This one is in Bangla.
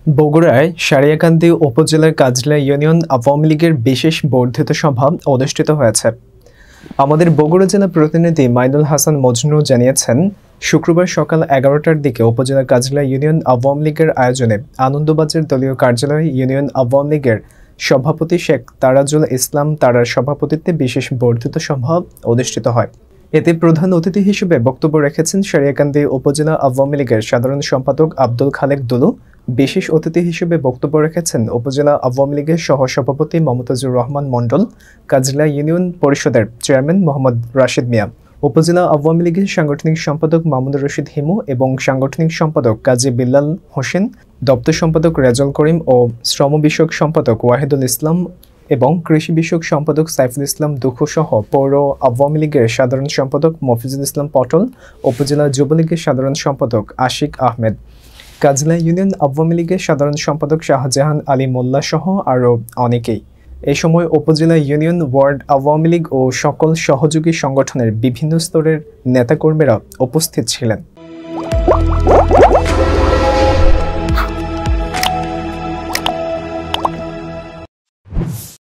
বগুড়ায় সারিয়াকান্দি উপজেলার কাজলা ইউনিয়ন আওয়ামী লীগের বিশেষ বর্ধিত সভা অনুষ্ঠিত হয়েছে। আমাদের বগুড়া জেলা প্রতিনিধি মাইনুল হাসান মজনু জানিয়েছেন, শুক্রবার সকাল 11টার দিকে উপজেলা কাজলা ইউনিয়ন আওয়ামী লীগের আয়োজনে আনন্দবাজার দলীয় কার্যালয়ে ইউনিয়ন আওয়ামী লীগের সভাপতি শেখ তারাজুল ইসলাম তারার সভাপতিত্বে বিশেষ বর্ধিত সভা অনুষ্ঠিত হয়। এতে প্রধান অতিথি হিসেবে বক্তব্য রেখেছেন সারিয়াকান্দি উপজেলা আওয়ামী লীগের সাধারণ সম্পাদক আব্দুল খালেক দুলু। বিশেষ অতিথি হিসেবে বক্তব্য রেখেছেন উপজেলা আওয়ামী লীগের সহসভাপতি মমতাজুর রহমান মণ্ডল, কাজলা ইউনিয়ন পরিষদের চেয়ারম্যান মোহাম্মদ রাশিদ মিয়া, উপজেলা আওয়ামী লীগের সাংগঠনিক সম্পাদক মামুনুর রশিদ হিমু এবং সাংগঠনিক সম্পাদক কাজী বিল্লাল হোসেন, দপ্তর সম্পাদক রেজাউল করিম ও শ্রম বিষয়ক সম্পাদক ওয়াহিদুল ইসলাম এবং কৃষি বিষয়ক সম্পাদক সাইফুল ইসলাম দুখু সহ পৌর আওয়ামী লীগের সাধারণ সম্পাদক মফিজুল ইসলাম পটল, উপজেলা যুবলীগের সাধারণ সম্পাদক আশিক আহমেদ, কাজলা ইউনিয়ন আওয়ামী লীগের সাধারণ সম্পাদক শাহজাহান আলী মোল্লা সহ আরও অনেকেই। এ সময় উপজেলা ইউনিয়ন ওয়ার্ড আওয়ামী লীগ ও সকল সহযোগী সংগঠনের বিভিন্ন স্তরের নেতাকর্মীরা উপস্থিত ছিলেন।